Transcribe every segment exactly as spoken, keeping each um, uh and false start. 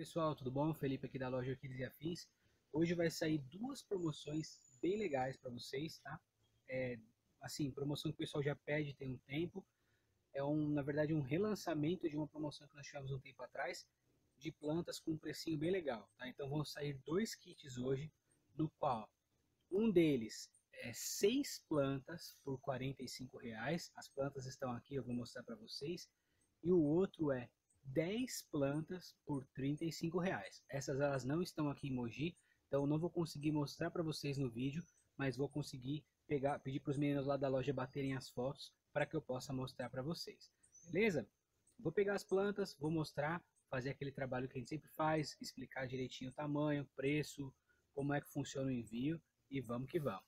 Pessoal, tudo bom? Felipe aqui da loja Orquídeas e Afins. Hoje vai sair duas promoções bem legais para vocês, tá? É, assim, promoção que o pessoal já pede tem um tempo. É um, na verdade, um relançamento de uma promoção que nós tivemos um tempo atrás, de plantas com um precinho bem legal, tá? Então vão sair dois kits hoje, no qual um deles é seis plantas por quarenta e cinco reais. As plantas estão aqui, eu vou mostrar para vocês. E o outro é dez plantas por trinta e cinco reais. Essas elas não estão aqui em Mogi, então não vou conseguir mostrar para vocês no vídeo, mas vou conseguir pegar, pedir para os meninos lá da loja baterem as fotos para que eu possa mostrar para vocês. Beleza? Vou pegar as plantas, vou mostrar, fazer aquele trabalho que a gente sempre faz, explicar direitinho o tamanho, preço, como é que funciona o envio e vamos que vamos.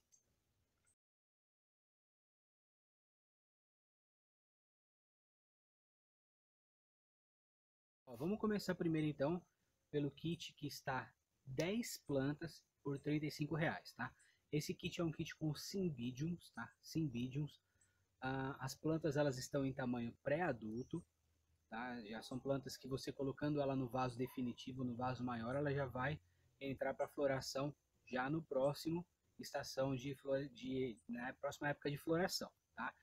Ó, vamos começar primeiro então pelo kit que está dez plantas por trinta e cinco reais, tá? Esse kit é um kit com Cymbidiums, tá? Cymbidiums. Ah, as plantas elas estão em tamanho pré-adulto, tá? Já são plantas que você colocando ela no vaso definitivo, no vaso maior, ela já vai entrar para floração já no próximo estação de, de né, próxima época de floração, tá?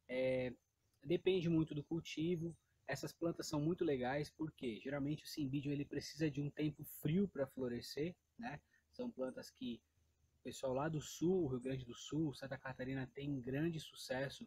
É, depende muito do cultivo. Essas plantas são muito legais porque geralmente o Cymbidium ele precisa de um tempo frio para florescer, né? São plantas que o pessoal lá do sul, Rio Grande do Sul, Santa Catarina tem grande sucesso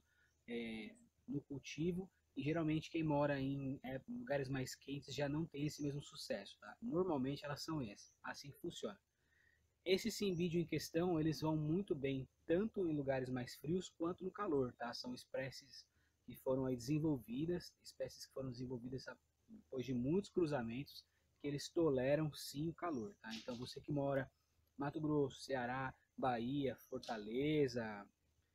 é, no cultivo, e geralmente quem mora em é, lugares mais quentes já não tem esse mesmo sucesso, tá? Normalmente elas são essas, assim que funciona. Esse Cymbidium em questão, eles vão muito bem tanto em lugares mais frios quanto no calor, tá? São espécies que foram aí desenvolvidas, espécies que foram desenvolvidas depois de muitos cruzamentos, que eles toleram sim o calor, tá? Então você que mora Mato Grosso, Ceará, Bahia, Fortaleza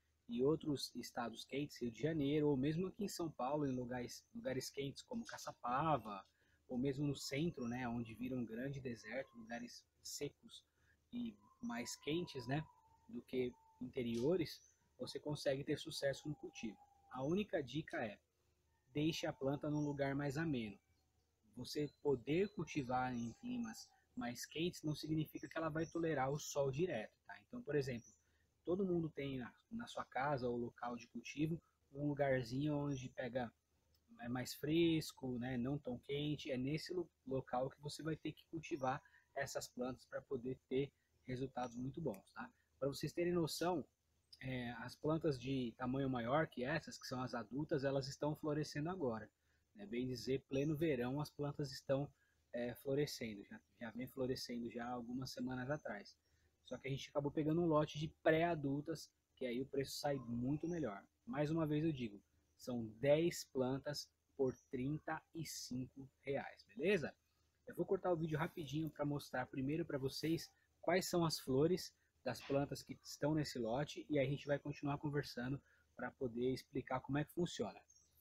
e outros estados quentes, Rio de Janeiro, ou mesmo aqui em São Paulo, em lugares, lugares quentes como Caçapava, ou mesmo no centro, né, onde vira um grande deserto, lugares secos e mais quentes, né, do que interiores, você consegue ter sucesso no cultivo. A única dica é, deixe a planta num lugar mais ameno. Você poder cultivar em climas mais quentes não significa que ela vai tolerar o sol direto, tá? Então, por exemplo, todo mundo tem na, na sua casa ou local de cultivo um lugarzinho onde pega é mais fresco, né, não tão quente. É nesse local que você vai ter que cultivar essas plantas para poder ter resultados muito bons, tá? Para vocês terem noção, é, as plantas de tamanho maior que essas, que são as adultas, elas estão florescendo agora. Né? Bem dizer, pleno verão as plantas estão é, florescendo, já, já vem florescendo já algumas semanas atrás. Só que a gente acabou pegando um lote de pré-adultas, que aí o preço sai muito melhor. Mais uma vez eu digo, são dez plantas por trinta e cinco reais, beleza? Eu vou cortar o vídeo rapidinho para mostrar primeiro para vocês quais são as flores das plantas que estão nesse lote, e aí a gente vai continuar conversando para poder explicar como é que funciona.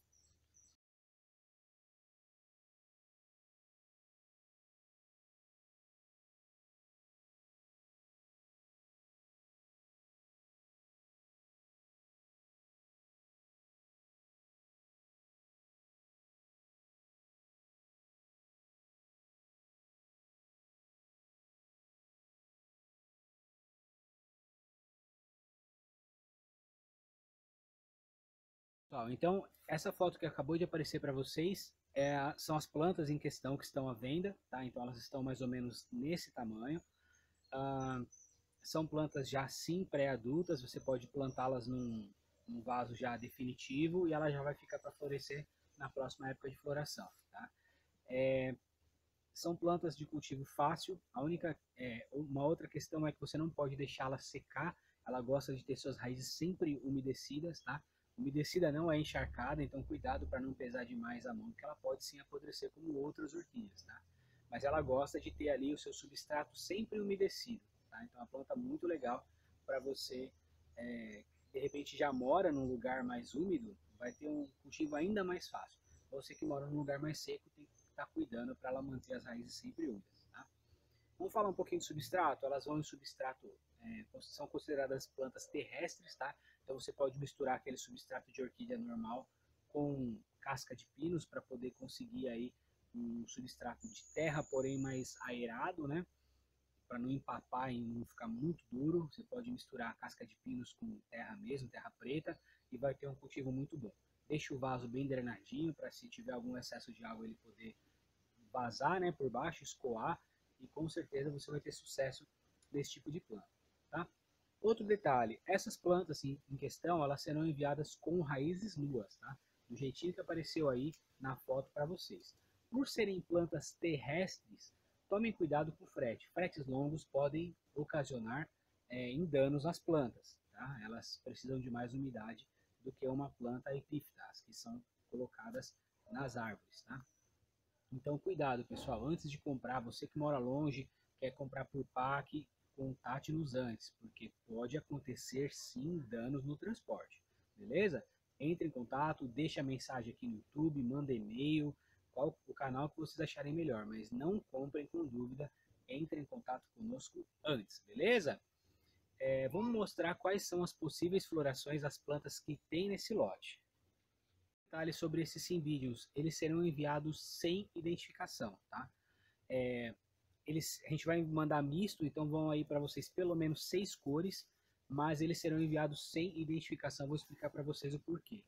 Então, essa foto que acabou de aparecer para vocês é, são as plantas em questão que estão à venda, tá? Então elas estão mais ou menos nesse tamanho. Ah, são plantas já sim pré-adultas, você pode plantá-las num, num vaso já definitivo e ela já vai ficar para florescer na próxima época de floração, tá? É, são plantas de cultivo fácil. A única, é, uma outra questão é que você não pode deixá-la secar. Ela gosta de ter suas raízes sempre umedecidas, tá? Umedecida não é encharcada, então cuidado para não pesar demais a mão, porque ela pode sim apodrecer como outras orquídeas, tá? Mas ela gosta de ter ali o seu substrato sempre umedecido, tá? Então é uma planta muito legal para você, é, de repente já mora num lugar mais úmido, vai ter um cultivo ainda mais fácil. Você que mora num lugar mais seco tem que estar cuidando para ela manter as raízes sempre úmidas, tá? Vamos falar um pouquinho de substrato. Elas vão em substrato, é, são consideradas plantas terrestres, tá? Então você pode misturar aquele substrato de orquídea normal com casca de pinos para poder conseguir aí um substrato de terra, porém mais aerado, né? Para não empapar e não ficar muito duro. Você pode misturar casca de pinos com terra mesmo, terra preta, e vai ter um cultivo muito bom. Deixa o vaso bem drenadinho para se tiver algum excesso de água ele poder vazar, né, por baixo, escoar, e com certeza você vai ter sucesso desse tipo de planta, tá? Outro detalhe, essas plantas assim, em questão, elas serão enviadas com raízes nuas, tá? Do jeitinho que apareceu aí na foto para vocês. Por serem plantas terrestres, tomem cuidado com o frete. Fretes longos podem ocasionar é, em danos às plantas, tá? Elas precisam de mais umidade do que uma planta epífita, as que são colocadas nas árvores, tá? Então, cuidado, pessoal. Antes de comprar, você que mora longe, quer comprar por pack, contate-nos antes, porque pode acontecer sim danos no transporte, beleza? Entre em contato, deixa a mensagem aqui no YouTube, manda e-mail, qual o canal que vocês acharem melhor, mas não comprem com dúvida, entre em contato conosco antes, beleza? É, vamos mostrar quais são as possíveis florações das plantas que tem nesse lote. Detalhes sobre esses cymbidiums, eles serão enviados sem identificação, tá? É, eles, a gente vai mandar misto, então vão aí para vocês pelo menos seis cores, mas eles serão enviados sem identificação. Vou explicar para vocês o porquê.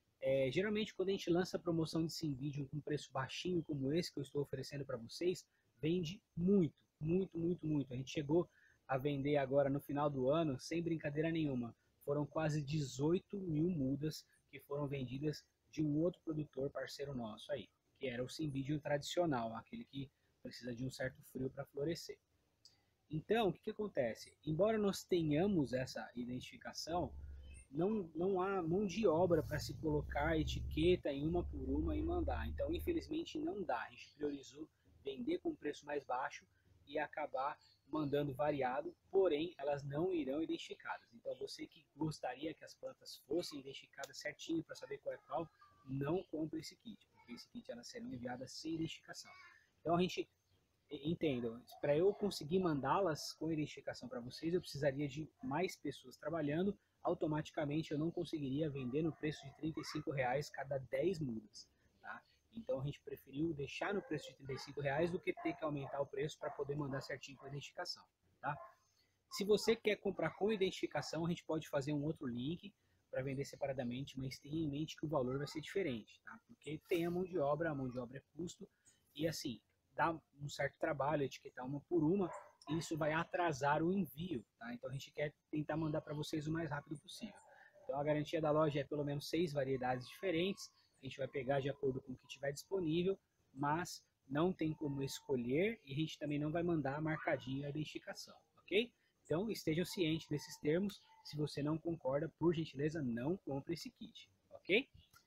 É, geralmente quando a gente lança promoção de cymbidium com preço baixinho como esse que eu estou oferecendo para vocês, vende muito, muito, muito, muito. A gente chegou a vender agora no final do ano, sem brincadeira nenhuma, foram quase dezoito mil mudas que foram vendidas de um outro produtor parceiro nosso aí, que era o cymbidium tradicional, aquele que precisa de um certo frio para florescer. Então, o que, que acontece? Embora nós tenhamos essa identificação, não, não há mão de obra para se colocar a etiqueta em uma por uma e mandar. Então, infelizmente, não dá. A gente priorizou vender com preço mais baixo e acabar mandando variado, porém, elas não irão identificadas. Então, você que gostaria que as plantas fossem identificadas certinho para saber qual é qual, não compre esse kit, porque esse kit elas serão enviadas sem identificação. Então, a gente entenda, para eu conseguir mandá-las com identificação para vocês, eu precisaria de mais pessoas trabalhando. Automaticamente eu não conseguiria vender no preço de trinta e cinco reais cada dez mudas, tá? Então a gente preferiu deixar no preço de trinta e cinco reais do que ter que aumentar o preço para poder mandar certinho com a identificação, tá? Se você quer comprar com identificação, a gente pode fazer um outro link para vender separadamente, mas tenha em mente que o valor vai ser diferente, tá? Porque tem a mão de obra, a mão de obra é custo, e assim, dá um certo trabalho etiquetar uma por uma, e isso vai atrasar o envio, tá? Então a gente quer tentar mandar para vocês o mais rápido possível. Então a garantia da loja é pelo menos seis variedades diferentes, a gente vai pegar de acordo com o que tiver disponível, mas não tem como escolher e a gente também não vai mandar marcadinho a identificação, ok? Então estejam cientes desses termos. Se você não concorda, por gentileza, não compre esse kit, ok?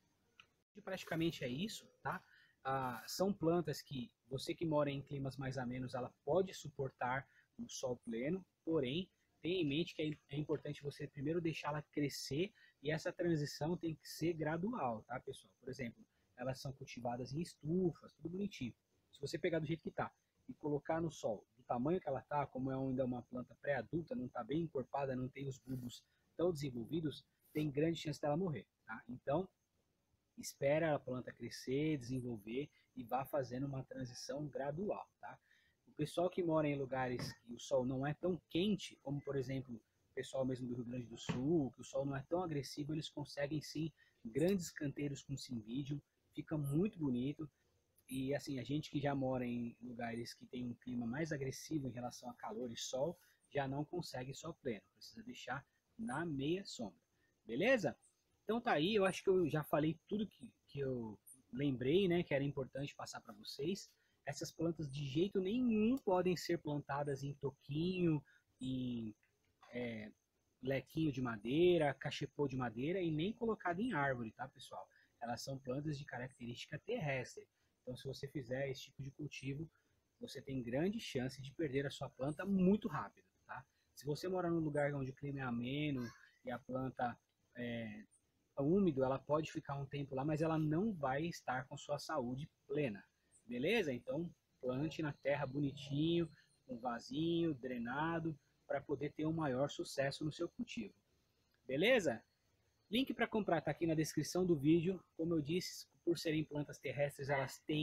E praticamente é isso, tá? Ah, são plantas que você que mora em climas mais amenos, ela pode suportar o sol pleno, porém, tenha em mente que é importante você primeiro deixá-la crescer e essa transição tem que ser gradual, tá, pessoal? Por exemplo, elas são cultivadas em estufas, tudo bonitinho. Se você pegar do jeito que tá e colocar no sol, do tamanho que ela tá, como é ainda uma planta pré-adulta, não tá bem encorpada, não tem os bulbos tão desenvolvidos, tem grande chance dela morrer, tá? Então, espera a planta crescer, desenvolver e vá fazendo uma transição gradual, tá? O pessoal que mora em lugares que o sol não é tão quente, como por exemplo o pessoal mesmo do Rio Grande do Sul, que o sol não é tão agressivo, eles conseguem sim grandes canteiros com cymbidium, fica muito bonito. E assim, a gente que já mora em lugares que tem um clima mais agressivo em relação a calor e sol, já não consegue sol pleno, precisa deixar na meia sombra, beleza? Então tá aí, eu acho que eu já falei tudo que, que eu lembrei, né, que era importante passar para vocês. Essas plantas de jeito nenhum podem ser plantadas em toquinho, em é, lequinho de madeira, cachepô de madeira e nem colocado em árvore, tá, pessoal? Elas são plantas de característica terrestre. Então se você fizer esse tipo de cultivo, você tem grande chance de perder a sua planta muito rápido, tá? Se você morar num lugar onde o clima é ameno e a planta é, úmido, ela pode ficar um tempo lá, mas ela não vai estar com sua saúde plena, beleza? Então plante na terra bonitinho, com vasinho, drenado, para poder ter um maior sucesso no seu cultivo, beleza? Link para comprar está aqui na descrição do vídeo. Como eu disse, por serem plantas terrestres, elas têm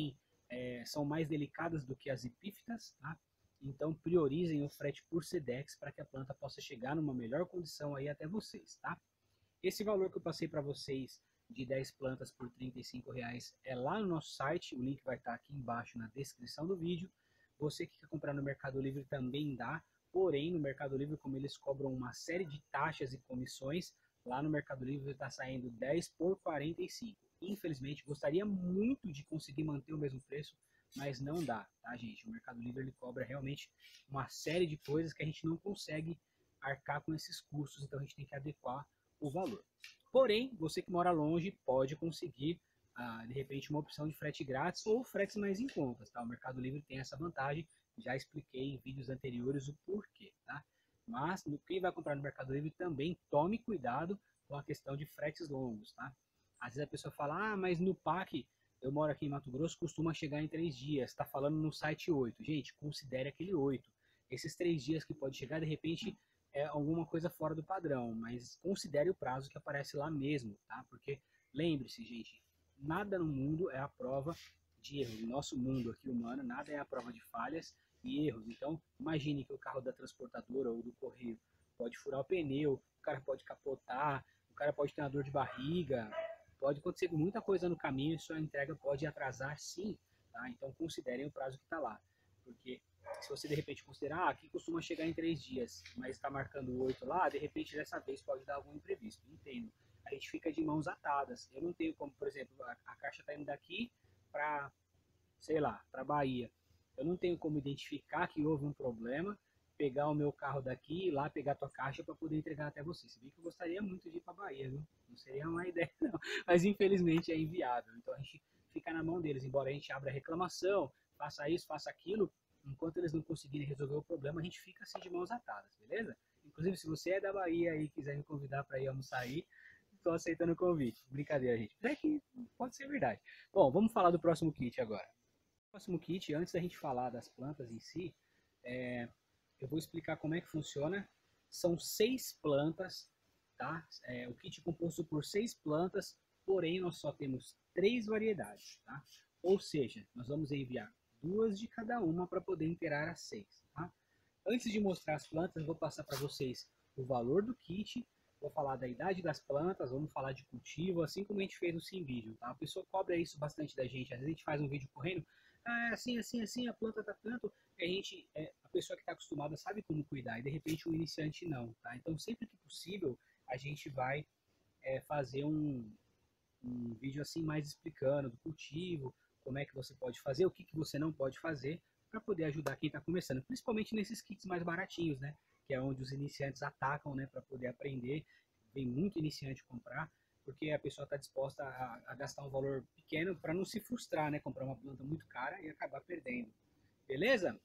é, são mais delicadas do que as epífitas, tá? Então priorizem o frete por Sedex para que a planta possa chegar numa melhor condição aí até vocês, tá? Esse valor que eu passei para vocês de dez plantas por trinta e cinco reais é lá no nosso site, o link vai estar aqui embaixo na descrição do vídeo. Você que quer comprar no Mercado Livre também dá, porém no Mercado Livre, como eles cobram uma série de taxas e comissões, lá no Mercado Livre está saindo dez por quarenta e cinco. Infelizmente, gostaria muito de conseguir manter o mesmo preço, mas não dá, tá, gente? O Mercado Livre ele cobra realmente uma série de coisas que a gente não consegue arcar com esses custos, então a gente tem que adequar o valor. Porém, você que mora longe pode conseguir, ah, de repente, uma opção de frete grátis ou fretes mais em contas, tá? O Mercado Livre tem essa vantagem, já expliquei em vídeos anteriores o porquê, tá? Mas, no quem vai comprar no Mercado Livre também tome cuidado com a questão de fretes longos, tá? Às vezes a pessoa fala, ah, mas no P A C, eu moro aqui em Mato Grosso, costuma chegar em três dias, está falando no site oito. Gente, considere aquele oito. Esses três dias que pode chegar, de repente, é alguma coisa fora do padrão, mas considere o prazo que aparece lá mesmo, tá? Porque lembre-se, gente, nada no mundo é a prova de erros. No nosso mundo aqui humano, nada é a prova de falhas e erros. Então, imagine que o carro da transportadora ou do correio pode furar o pneu, o cara pode capotar, o cara pode ter uma dor de barriga, pode acontecer muita coisa no caminho e sua entrega pode atrasar sim, tá? Então considerem o prazo que está lá, porque se você de repente considerar, ah, aqui costuma chegar em três dias, mas está marcando oito lá, de repente dessa vez pode dar algum imprevisto, entendo. A gente fica de mãos atadas. Eu não tenho como, por exemplo, a, a caixa está indo daqui para, sei lá, para Bahia. Eu não tenho como identificar que houve um problema, pegar o meu carro daqui e lá pegar a tua caixa para poder entregar até você. Se bem que eu gostaria muito de ir para Bahia, viu? Não seria uma ideia não, mas infelizmente é inviável. Então a gente fica na mão deles, embora a gente abra reclamação, faça isso, faça aquilo, enquanto eles não conseguirem resolver o problema, a gente fica assim de mãos atadas, beleza? Inclusive, se você é da Bahia e quiser me convidar para ir almoçar aí, estou aceitando o convite. Brincadeira, gente. É que pode ser verdade. Bom, vamos falar do próximo kit agora. O próximo kit, antes da gente falar das plantas em si, é, eu vou explicar como é que funciona. São seis plantas, tá? É, o kit é composto por seis plantas, porém nós só temos três variedades, tá? Ou seja, nós vamos enviar duas de cada uma para poder inteirar as seis, tá? Antes de mostrar as plantas, eu vou passar para vocês o valor do kit, vou falar da idade das plantas, vamos falar de cultivo, assim como a gente fez no Sim Vídeo, tá? A pessoa cobra isso bastante da gente, às vezes a gente faz um vídeo correndo, ah, assim, assim, assim, a planta tá tanto, a gente, é, a pessoa que está acostumada sabe como cuidar, e de repente o iniciante não, tá? Então sempre que possível, a gente vai é, fazer um, um vídeo assim mais explicando do cultivo, como é que você pode fazer, o que, que você não pode fazer, para poder ajudar quem está começando, principalmente nesses kits mais baratinhos, né? Que é onde os iniciantes atacam, né? Para poder aprender, vem muito iniciante comprar, porque a pessoa está disposta a, a gastar um valor pequeno para não se frustrar, né? Comprar uma planta muito cara e acabar perdendo. Beleza?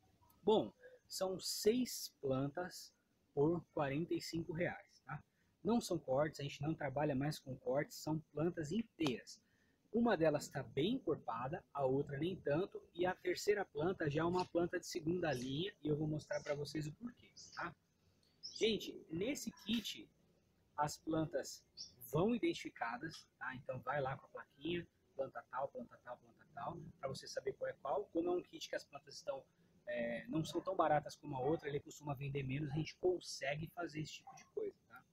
Bom, são seis plantas por quarenta e cinco reais, tá? Não são cortes, a gente não trabalha mais com cortes, são plantas inteiras. Uma delas está bem encorpada, a outra nem tanto, e a terceira planta já é uma planta de segunda linha, e eu vou mostrar para vocês o porquê, tá? Gente, nesse kit, as plantas vão identificadas, tá? Então vai lá com a plaquinha, planta tal, planta tal, planta tal, para você saber qual é qual. Como é um kit que as plantas estão, é, não são tão baratas como a outra, ele costuma vender menos, a gente consegue fazer esse tipo de coisa, tá?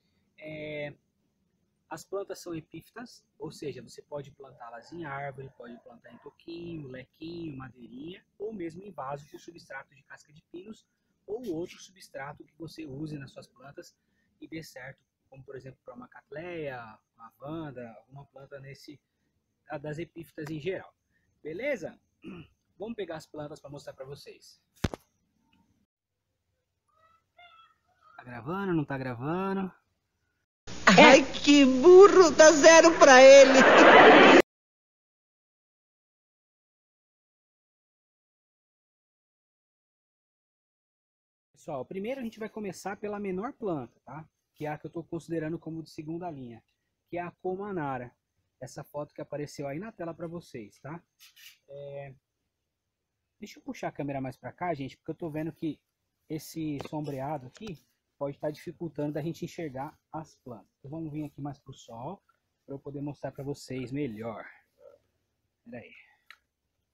É... As plantas são epífitas, ou seja, você pode plantá-las em árvore, pode plantar em toquinho, lequinho, madeirinha, ou mesmo em vaso com substrato de casca de pinos, ou outro substrato que você use nas suas plantas e dê certo, como por exemplo para uma catleia, uma vanda, alguma planta nesse, das epífitas em geral. Beleza? Vamos pegar as plantas para mostrar para vocês. Tá gravando? Não tá gravando? Ai, que burro, dá zero pra ele. Pessoal, primeiro a gente vai começar pela menor planta, tá? Que é a que eu estou considerando como de segunda linha, que é a Comanara. Essa foto que apareceu aí na tela para vocês, tá? É... Deixa eu puxar a câmera mais para cá, gente, porque eu estou vendo que esse sombreado aqui pode estar dificultando da gente enxergar as plantas. Então vamos vir aqui mais para o sol, para eu poder mostrar para vocês melhor. Pera aí.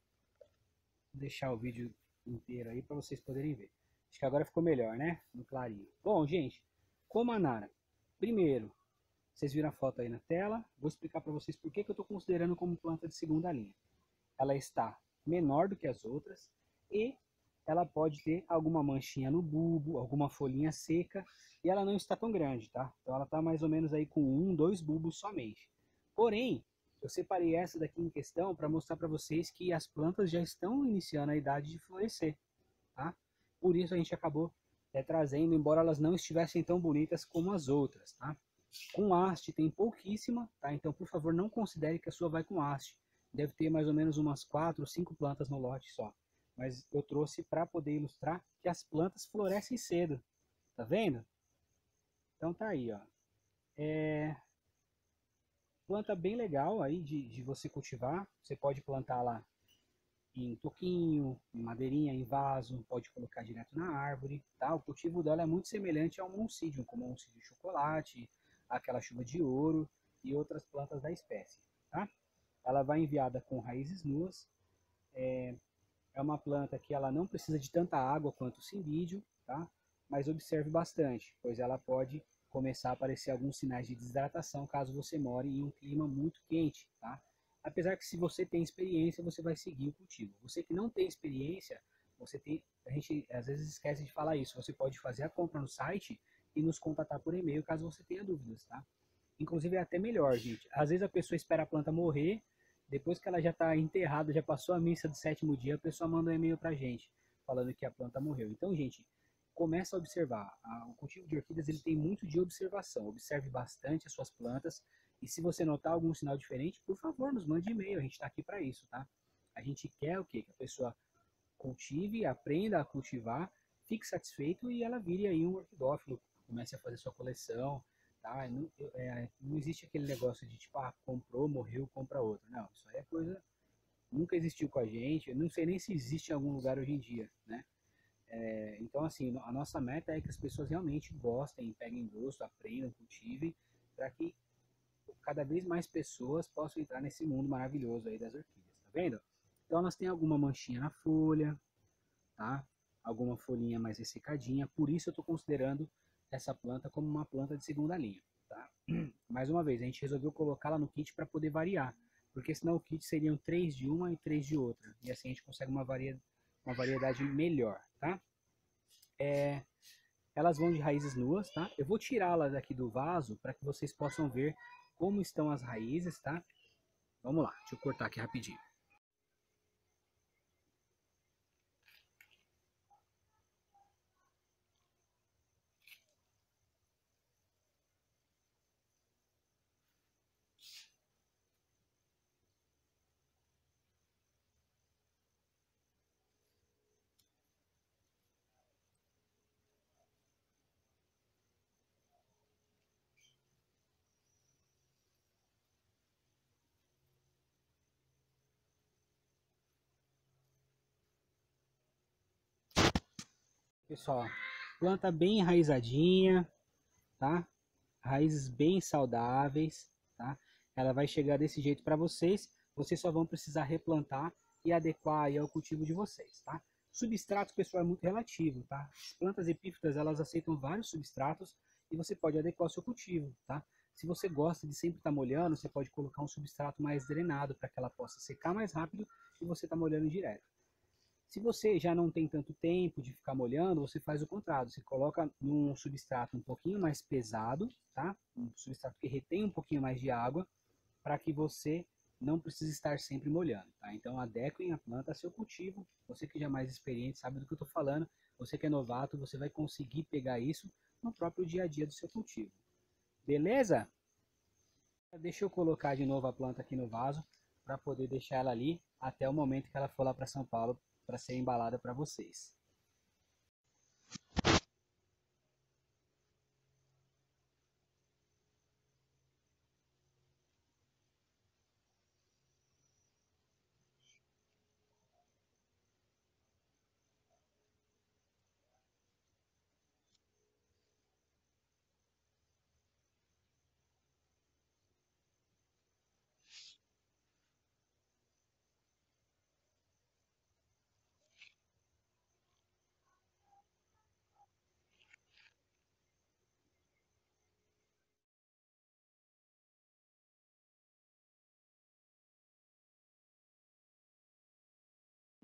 Vou deixar o vídeo inteiro aí para vocês poderem ver. Acho que agora ficou melhor, né? No clarinho. Bom, gente, como a Nara, primeiro, vocês viram a foto aí na tela, vou explicar para vocês por que, que eu estou considerando como planta de segunda linha. Ela está menor do que as outras e ela pode ter alguma manchinha no bulbo, alguma folhinha seca, e ela não está tão grande, tá? Então ela está mais ou menos aí com um, dois bulbos somente. Porém, eu separei essa daqui em questão para mostrar para vocês que as plantas já estão iniciando a idade de florescer, tá? Por isso a gente acabou é, trazendo, embora elas não estivessem tão bonitas como as outras, tá? Com haste tem pouquíssima, tá? Então, por favor, não considere que a sua vai com haste. Deve ter mais ou menos umas quatro ou cinco plantas no lote só. Mas eu trouxe para poder ilustrar que as plantas florescem cedo. Tá vendo? Então tá aí, ó. É... Planta bem legal aí de, de você cultivar. Você pode plantar lá em toquinho, em madeirinha, em vaso, pode colocar direto na árvore, tá? O cultivo dela é muito semelhante ao Moncidium, como o Moncidium de chocolate, aquela chuva de ouro e outras plantas da espécie, tá? Ela vai enviada com raízes nuas, é, é uma planta que ela não precisa de tanta água quanto o Cymbidium, tá? Mas observe bastante, pois ela pode começar a aparecer alguns sinais de desidratação caso você more em um clima muito quente, tá? Apesar que se você tem experiência, você vai seguir o cultivo. Você que não tem experiência, você tem, a gente às vezes esquece de falar isso, você pode fazer a compra no site e nos contatar por e-mail caso você tenha dúvidas, tá? Inclusive é até melhor, gente. Às vezes a pessoa espera a planta morrer, depois que ela já está enterrada, já passou a missa do sétimo dia, a pessoa manda um e-mail pra gente, falando que a planta morreu. Então, gente, começa a observar. O cultivo de orquídeas ele tem muito de observação. Observe bastante as suas plantas. E se você notar algum sinal diferente, por favor, nos mande e-mail. A gente está aqui para isso, tá? A gente quer o quê? Que a pessoa cultive, aprenda a cultivar, fique satisfeito e ela vire aí um orquidófilo. Comece a fazer sua coleção, tá? Não, é, não existe aquele negócio de tipo, ah, comprou, morreu, compra outro. Não, isso aí é coisa... Nunca existiu com a gente. Eu não sei nem se existe em algum lugar hoje em dia, né? É, então, assim, a nossa meta é que as pessoas realmente gostem, peguem gosto, aprendam, cultivem, para que cada vez mais pessoas possam entrar nesse mundo maravilhoso aí das orquídeas, tá vendo? Então, elas têm alguma manchinha na folha, tá? Alguma folhinha mais ressecadinha, por isso eu estou considerando essa planta como uma planta de segunda linha, tá? Mais uma vez, a gente resolveu colocá-la no kit para poder variar, porque senão o kit seriam três de uma e três de outra, e assim a gente consegue uma variedade, uma variedade melhor, tá? É, elas vão de raízes nuas, tá? Eu vou tirá-las aqui do vaso para que vocês possam ver como estão as raízes, tá? Vamos lá, deixa eu cortar aqui rapidinho. Pessoal, planta bem enraizadinha, tá? Raízes bem saudáveis, tá? Ela vai chegar desse jeito para vocês, vocês só vão precisar replantar e adequar aí ao cultivo de vocês, tá? Substrato, pessoal, é muito relativo, tá? As plantas epífitas, elas aceitam vários substratos e você pode adequar o seu cultivo, tá? Se você gosta de sempre estar molhando, você pode colocar um substrato mais drenado para que ela possa secar mais rápido e você tá molhando direto. Se você já não tem tanto tempo de ficar molhando, você faz o contrário. Você coloca num substrato um pouquinho mais pesado, tá? Um substrato que retém um pouquinho mais de água, para que você não precise estar sempre molhando, tá? Então adequem a planta a seu cultivo. Você que já é mais experiente sabe do que eu estou falando. Você que é novato, você vai conseguir pegar isso no próprio dia a dia do seu cultivo. Beleza? Deixa eu colocar de novo a planta aqui no vaso para poder deixar ela ali até o momento que ela for lá para São Paulo para ser embalada para vocês.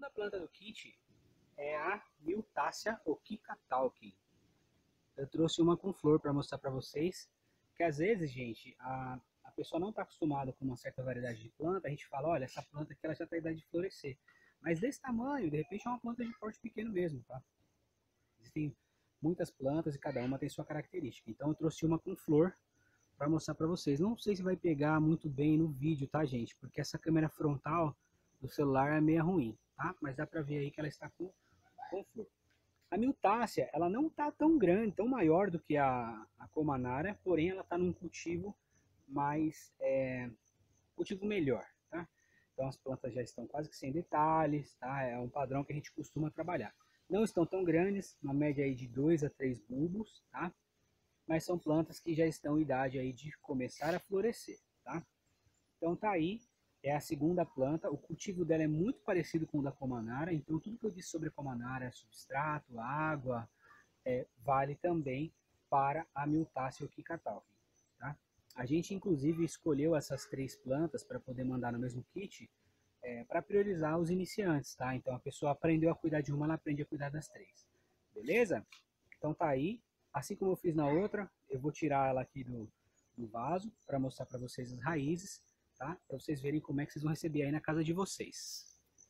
segunda planta do kit é a Miltácea Okicatalkin. Eu trouxe uma com flor para mostrar para vocês, que às vezes, gente, a, a pessoa não está acostumada com uma certa variedade de planta, a gente fala, olha, essa planta aqui ela já está em idade de florescer. Mas desse tamanho, de repente é uma planta de porte pequeno mesmo, tá? Existem muitas plantas e cada uma tem sua característica. Então eu trouxe uma com flor para mostrar para vocês. Não sei se vai pegar muito bem no vídeo, tá, gente? Porque essa câmera frontal do celular é meio ruim, tá? Mas dá para ver aí que ela está com, com flor. A Miltácea, ela não está tão grande, tão maior do que a, a Comanara, porém ela está num cultivo mais, é, cultivo melhor, tá? Então as plantas já estão quase que sem detalhes, tá? É um padrão que a gente costuma trabalhar. Não estão tão grandes, uma média aí de dois a três bulbos, tá? Mas são plantas que já estão em idade aí de começar a florescer, tá? Então tá aí. É a segunda planta, o cultivo dela é muito parecido com o da Comanara, então tudo que eu disse sobre a Comanara, substrato, água, é, vale também para a Miltácea Okicatalkin, tá? A gente inclusive escolheu essas três plantas para poder mandar no mesmo kit, é, para priorizar os iniciantes, tá? Então a pessoa aprendeu a cuidar de uma, ela aprende a cuidar das três, beleza? Então tá aí, assim como eu fiz na outra, eu vou tirar ela aqui do, do vaso para mostrar para vocês as raízes, tá? Para vocês verem como é que vocês vão receber aí na casa de vocês.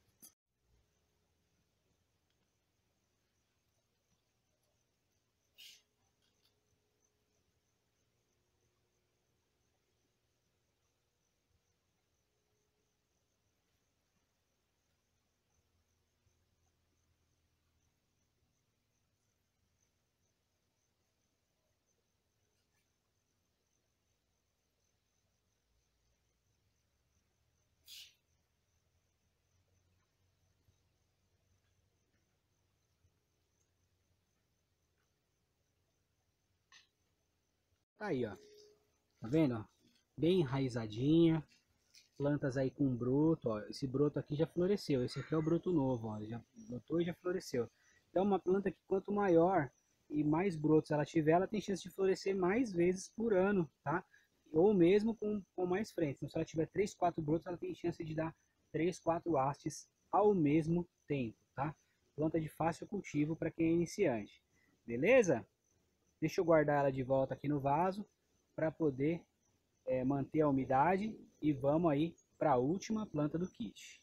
Tá aí, ó. Tá vendo, ó? Bem enraizadinha. Plantas aí com broto, ó. Esse broto aqui já floresceu. Esse aqui é o broto novo, ó. Já brotou e já floresceu. Então, uma planta que quanto maior e mais brotos ela tiver, ela tem chance de florescer mais vezes por ano, tá? Ou mesmo com, com mais frentes. Então, se ela tiver três, quatro brotos, ela tem chance de dar três, quatro hastes ao mesmo tempo, tá? Planta de fácil cultivo para quem é iniciante. Beleza? Deixa eu guardar ela de volta aqui no vaso para poder é, manter a umidade e vamos aí para a última planta do kit.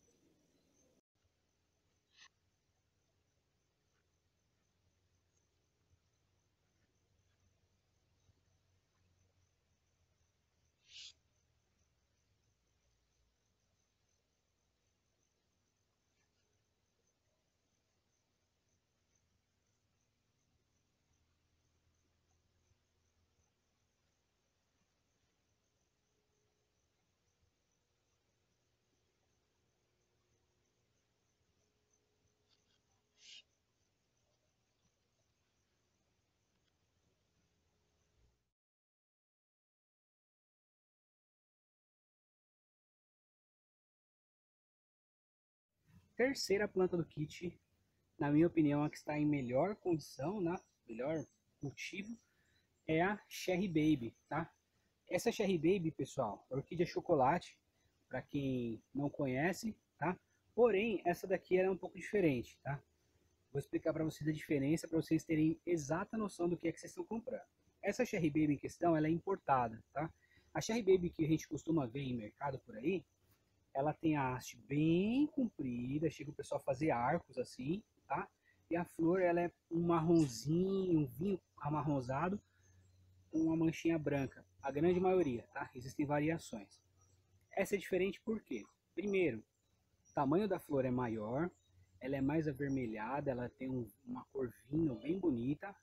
Terceira planta do kit, na minha opinião, a que está em melhor condição, né? Melhor cultivo, é a Cherry Baby, tá? Essa Cherry Baby, pessoal, é orquídea chocolate, para quem não conhece, tá? Porém, essa daqui é um pouco diferente, tá? Vou explicar para vocês a diferença, para vocês terem exata noção do que é que vocês estão comprando. Essa Cherry Baby em questão, ela é importada, tá? A Cherry Baby que a gente costuma ver em mercado por aí, ela tem a haste bem comprida, chega o pessoal a fazer arcos assim, tá? E a flor, ela é um marronzinho, um vinho amarronzado, com uma manchinha branca, a grande maioria, tá? Existem variações. Essa é diferente porque, primeiro, o tamanho da flor é maior, ela é mais avermelhada, ela tem um, uma cor vinho bem bonita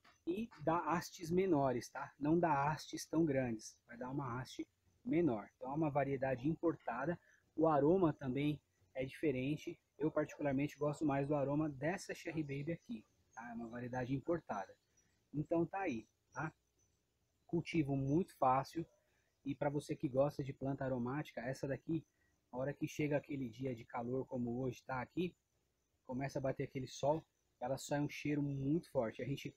e dá hastes menores, tá? Não dá hastes tão grandes, vai dar uma haste menor. Então é uma variedade importada. O aroma também é diferente. Eu particularmente gosto mais do aroma dessa Cherry Baby aqui, tá? É uma variedade importada. Então tá aí, tá? Cultivo muito fácil. E para você que gosta de planta aromática, essa daqui, a hora que chega aquele dia de calor como hoje tá aqui, começa a bater aquele sol, ela sai um cheiro muito forte. A gente,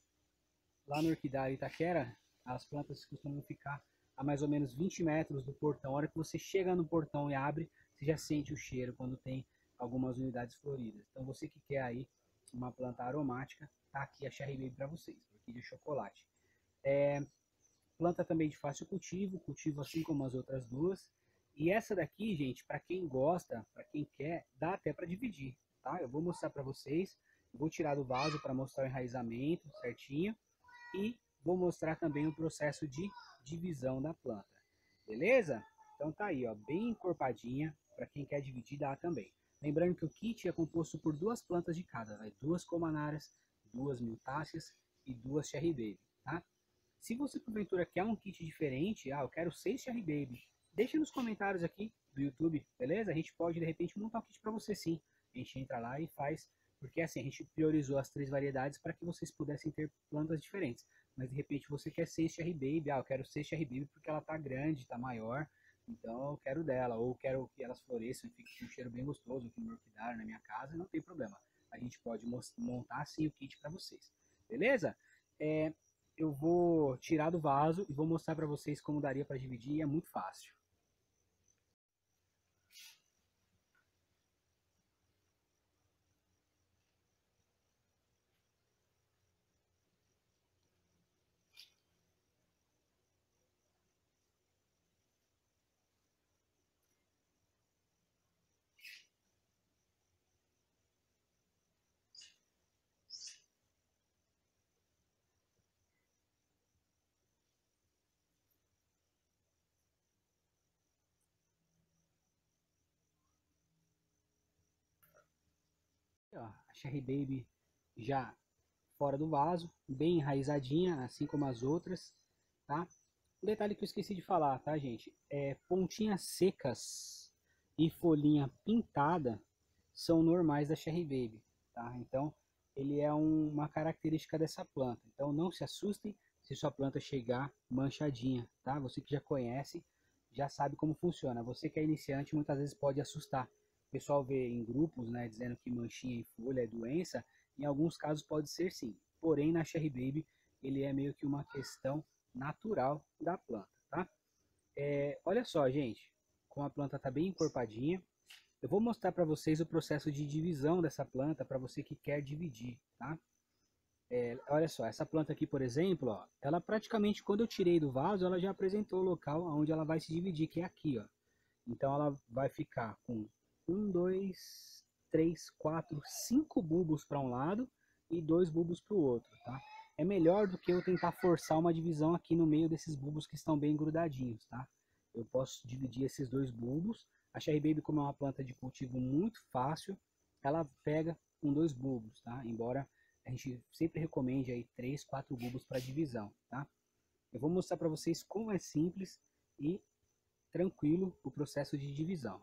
lá no Orquidário Itaquera, as plantas costumam ficar a mais ou menos vinte metros do portão. A hora que você chega no portão e abre, você já sente o cheiro quando tem algumas unidades floridas. Então você que quer aí uma planta aromática, tá aqui a Cherry Baby para vocês, orquídea chocolate. É, planta também de fácil cultivo, cultivo assim como as outras duas. E essa daqui, gente, para quem gosta, para quem quer, dá até para dividir, tá? Eu vou mostrar para vocês, vou tirar do vaso para mostrar o enraizamento certinho e vou mostrar também o processo de divisão da planta, beleza? Então tá aí, ó, bem encorpadinha, para quem quer dividir dá também. Lembrando que o kit é composto por duas plantas de cada, né? Duas comanaras, duas miltáceas e duas Cherry Baby, tá? Se você porventura quer um kit diferente, ah, eu quero seis Cherry Baby, deixa nos comentários aqui do YouTube, beleza? A gente pode de repente montar um kit para você sim. A gente entra lá e faz, porque assim, a gente priorizou as três variedades para que vocês pudessem ter plantas diferentes. Mas de repente você quer seis Cherry Baby, ah, eu quero seis Cherry Baby porque ela tá grande, tá maior, então eu quero dela, ou quero que elas floresçam e fiquem com um cheiro bem gostoso aqui no orquidário, na minha casa, não tem problema. A gente pode montar sim o kit para vocês, beleza? É, eu vou tirar do vaso e vou mostrar para vocês como daria para dividir, e é muito fácil. Ó, a Cherry Baby já fora do vaso, bem enraizadinha, assim como as outras, tá? Um detalhe que eu esqueci de falar, tá, gente? É, pontinhas secas e folhinha pintada são normais da Cherry Baby, tá? Então, ele é um, uma característica dessa planta. Então, não se assustem se sua planta chegar manchadinha, tá? Você que já conhece, já sabe como funciona. Você que é iniciante, muitas vezes pode assustar. O pessoal vê em grupos, né, dizendo que manchinha em folha é doença. Em alguns casos pode ser sim. Porém, na Cherry Baby, ele é meio que uma questão natural da planta, tá? É, olha só, gente, como a planta está bem encorpadinha, eu vou mostrar para vocês o processo de divisão dessa planta para você que quer dividir, tá? É, olha só, essa planta aqui, por exemplo, ó, ela praticamente, quando eu tirei do vaso, ela já apresentou o local onde ela vai se dividir, que é aqui, ó. Então ela vai ficar com um, dois, três, quatro, cinco bulbos para um lado e dois bulbos para o outro, tá? É melhor do que eu tentar forçar uma divisão aqui no meio desses bulbos que estão bem grudadinhos, tá? Eu posso dividir esses dois bulbos. A Cherry Baby, como é uma planta de cultivo muito fácil, ela pega com dois bulbos, tá? Embora a gente sempre recomende aí três, quatro bulbos para divisão, tá? Eu vou mostrar para vocês como é simples e tranquilo o processo de divisão.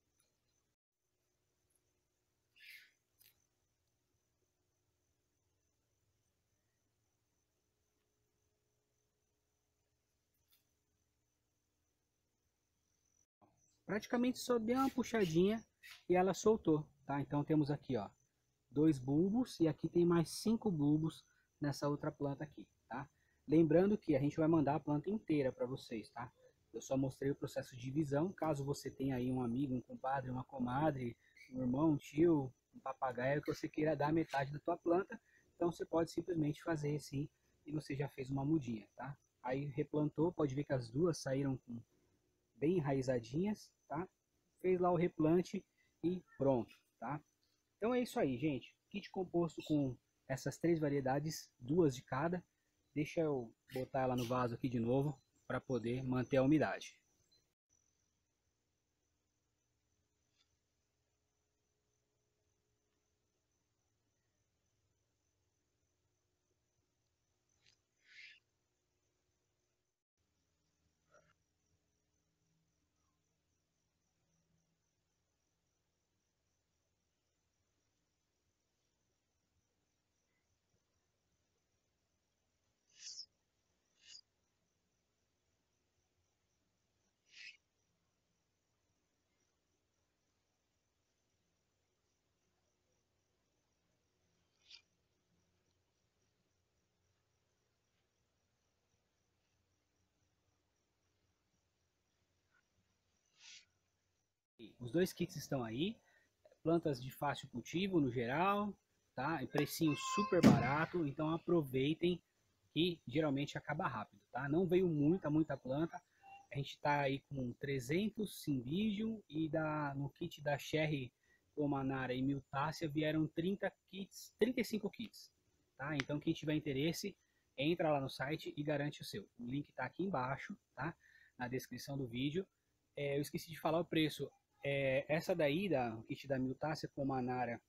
Praticamente só deu uma puxadinha e ela soltou, tá? Então temos aqui, ó, dois bulbos e aqui tem mais cinco bulbos nessa outra planta aqui, tá? Lembrando que a gente vai mandar a planta inteira para vocês, tá? Eu só mostrei o processo de divisão, caso você tenha aí um amigo, um compadre, uma comadre, um irmão, um tio, um papagaio que você queira dar metade da tua planta, então você pode simplesmente fazer assim e você já fez uma mudinha, tá? Aí replantou, pode ver que as duas saíram com bem enraizadinhas, tá? Fez lá o replante e pronto, tá? Então é isso aí, gente. Kit composto com essas três variedades, duas de cada. Deixa eu botar ela no vaso aqui de novo para poder manter a umidade. Os dois kits estão aí. plantas de fácil cultivo no geral, tá? E precinho super barato, então aproveitem que geralmente acaba rápido, tá? Não veio muita, muita planta. A gente está aí com trezentos Cymbidium e da, no kit da Cherry Pomanara e Miltácea vieram trinta kits, trinta e cinco kits, tá? Então quem tiver interesse, entra lá no site e garante o seu. O link está aqui embaixo, tá? Na descrição do vídeo. É, eu esqueci de falar o preço. É, essa daí, da, o kit da Miltácea, Pomanara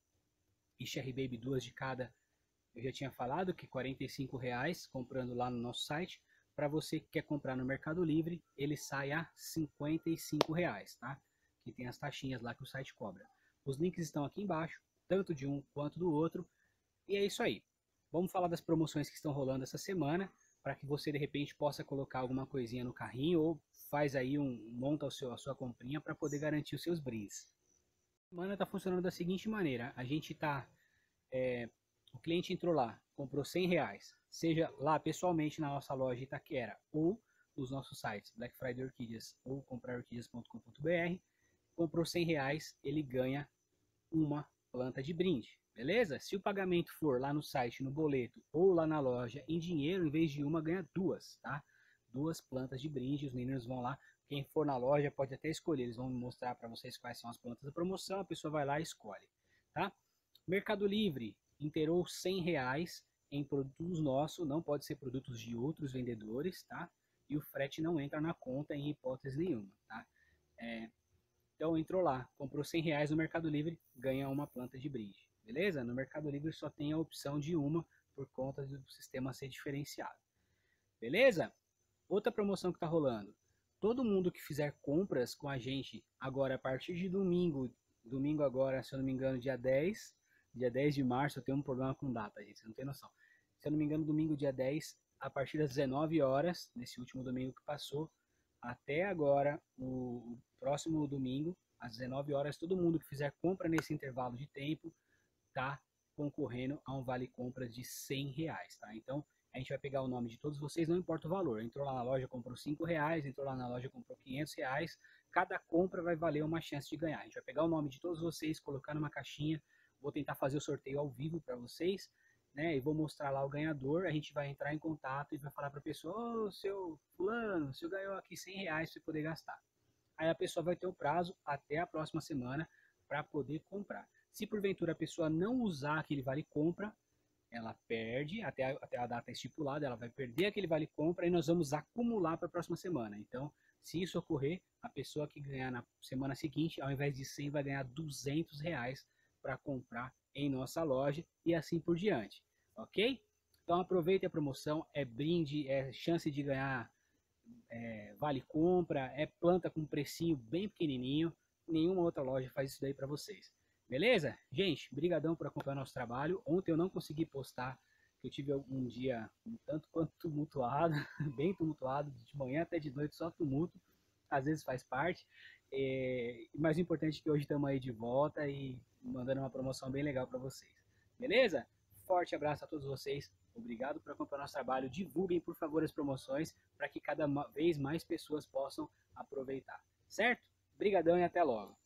e Cherry Baby, duas de cada, eu já tinha falado que quarenta e cinco reais comprando lá no nosso site. Para você que quer comprar no Mercado Livre, ele sai a cinquenta e cinco reais, tá? Que tem as taxinhas lá que o site cobra. Os links estão aqui embaixo, tanto de um quanto do outro. E é isso aí. Vamos falar das promoções que estão rolando essa semana, para que você de repente possa colocar alguma coisinha no carrinho ou faz aí um monta o seu, a sua comprinha para poder garantir os seus brindes. A semana está funcionando da seguinte maneira: a gente tá é, o cliente entrou lá, comprou cem reais, seja lá pessoalmente na nossa loja Itaquera ou nos nossos sites Black Friday Orquídeas ou comprar orquídeas ponto com ponto br, comprou cem reais, ele ganha uma planta de brinde, beleza? Se o pagamento for lá no site, no boleto ou lá na loja em dinheiro, em vez de uma, ganha duas, tá? Duas plantas de brinde, os meninos vão lá, quem for na loja pode até escolher, eles vão mostrar para vocês quais são as plantas da promoção, a pessoa vai lá e escolhe, tá? Mercado Livre inteirou cem reais em produtos nossos, não pode ser produtos de outros vendedores, tá? E o frete não entra na conta em hipótese nenhuma, tá? É, então entrou lá, comprou cem reais no Mercado Livre, ganha uma planta de brinde, beleza? No Mercado Livre só tem a opção de uma por conta do sistema ser diferenciado, beleza? Outra promoção que tá rolando, todo mundo que fizer compras com a gente agora a partir de domingo, domingo agora, se eu não me engano, dia dez, dia dez de março, eu tenho um problema com data, gente, você não tem noção. Se eu não me engano, domingo dia dez, a partir das dezenove horas, nesse último domingo que passou, até agora, o próximo domingo, às dezenove horas, todo mundo que fizer compra nesse intervalo de tempo, tá concorrendo a um vale compras de cem reais, tá? Então, a gente vai pegar o nome de todos vocês, não importa o valor. Entrou lá na loja, comprou cinco reais, entrou lá na loja, comprou quinhentos reais. Cada compra vai valer uma chance de ganhar. A gente vai pegar o nome de todos vocês, colocar numa caixinha. Vou tentar fazer o sorteio ao vivo para vocês, né? E vou mostrar lá o ganhador. A gente vai entrar em contato e vai falar para a pessoa: ô, oh, seu fulano, você ganhou aqui cem reais para poder gastar. Aí a pessoa vai ter o prazo até a próxima semana para poder comprar. Se porventura a pessoa não usar aquele vale compra, ela perde até a, até a data estipulada, ela vai perder aquele vale compra e nós vamos acumular para a próxima semana. Então, se isso ocorrer, a pessoa que ganhar na semana seguinte, ao invés de cem, vai ganhar duzentos reais para comprar em nossa loja e assim por diante, ok? Então aproveite a promoção, é brinde, é chance de ganhar é, vale compra, é planta com precinho bem pequenininho, nenhuma outra loja faz isso daí para vocês. Beleza? Gente, brigadão por acompanhar nosso trabalho. Ontem eu não consegui postar, que eu tive um dia um tanto quanto tumultuado, bem tumultuado, de manhã até de noite, só tumulto. Às vezes faz parte. É, mas o importante é que hoje estamos aí de volta e mandando uma promoção bem legal para vocês. Beleza? Forte abraço a todos vocês. Obrigado por acompanhar nosso trabalho. Divulguem, por favor, as promoções para que cada vez mais pessoas possam aproveitar. Certo? Brigadão e até logo.